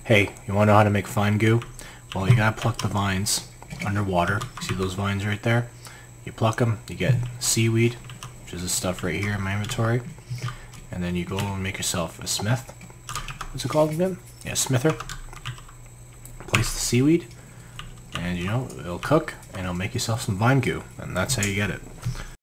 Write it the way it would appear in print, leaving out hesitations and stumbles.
Hey, you want to know how to make fine goo? Well, you gotta pluck the vines underwater. See those vines right there? You pluck them, you get seaweed, which is this stuff right here in my inventory, and then you go and make yourself a smith. What's it called again? Yeah, smither. Place the seaweed, and you know, it'll cook, and it'll make yourself some vine goo, and that's how you get it.